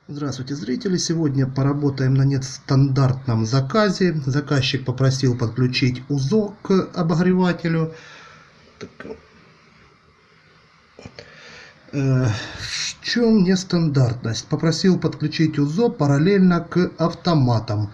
Здравствуйте, зрители! Сегодня поработаем на нестандартном заказе. Заказчик попросил подключить УЗО к обогревателю. В чем нестандартность? Попросил подключить УЗО параллельно к автоматам.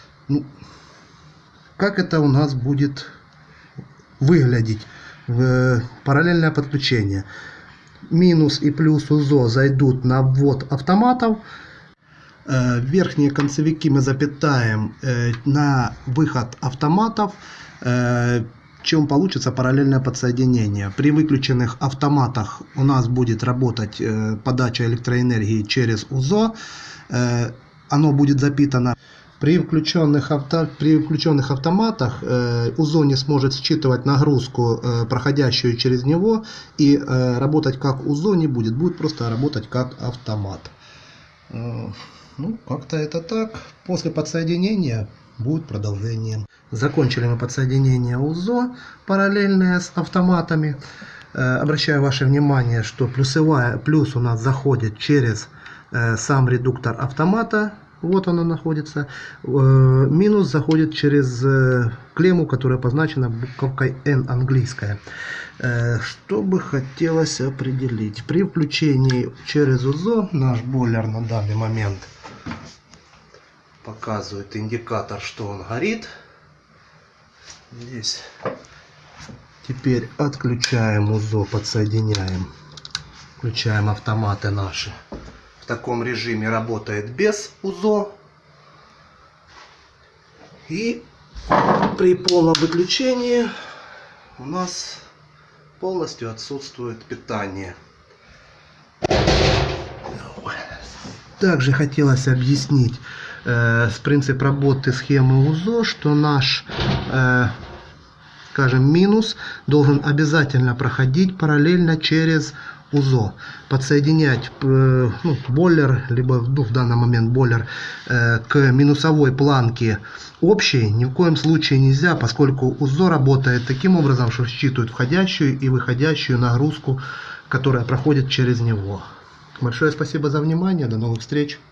Как это у нас будет выглядеть в параллельное подключение? Минус и плюс УЗО зайдут на ввод автоматов. Верхние концевики мы запитаем на выход автоматов, чем получится параллельное подсоединение. При выключенных автоматах у нас будет работать подача электроэнергии через УЗО. Оно будет запитано. При включенных автоматах УЗО не сможет считывать нагрузку, проходящую через него, и работать как УЗО не будет, будет просто работать как автомат. Как-то это так. После подсоединения будет продолжение. Закончили мы подсоединение УЗО параллельное с автоматами. Обращаю ваше внимание, что плюс у нас заходит через сам редуктор автомата. Вот оно находится. Минус заходит через клемму, которая позначена буковкой N английская. Что бы хотелось определить? При включении через УЗО наш бойлер на данный момент показывает индикатор, что он горит. Здесь. Теперь отключаем УЗО, подсоединяем. Включаем автоматы наши. В таком режиме работает без УЗО. И при полном выключении у нас полностью отсутствует питание. Также хотелось объяснить принцип работы схемы УЗО, что наш, скажем, минус должен обязательно проходить параллельно через УЗО. Подсоединять бойлер, либо в данный момент бойлер, к минусовой планке общей ни в коем случае нельзя, поскольку УЗО работает таким образом, что считывает входящую и выходящую нагрузку, которая проходит через него. Большое спасибо за внимание, до новых встреч!